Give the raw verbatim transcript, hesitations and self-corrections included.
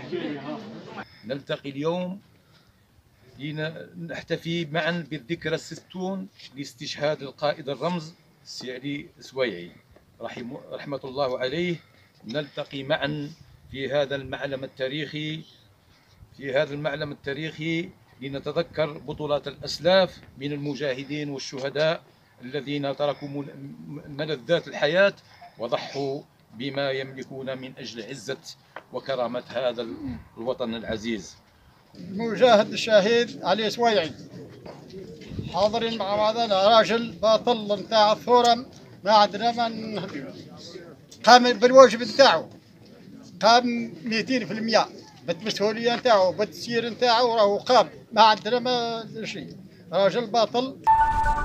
نلتقي اليوم لنحتفي معا بالذكرى الستون لاستشهاد القائد الرمز السي علي السويعي رحمة الله عليه. نلتقي معا في هذا المعلم التاريخي في هذا المعلم التاريخي لنتذكر بطولات الأسلاف من المجاهدين والشهداء الذين تركوا ملذات الحياة وضحوا بما يملكون من أجل عزة وكرامة هذا الوطن العزيز. المجاهد الشهيد علي السويعي حاضرين مع هذا راجل باطل نتاع الثورة، ما عندنا من قام بالواجب نتاعو، قام مئتين في المئة بالمسؤولية نتاعو بالتسيير نتاعو، راهو قام، ما عندنا ما شيء، راجل باطل.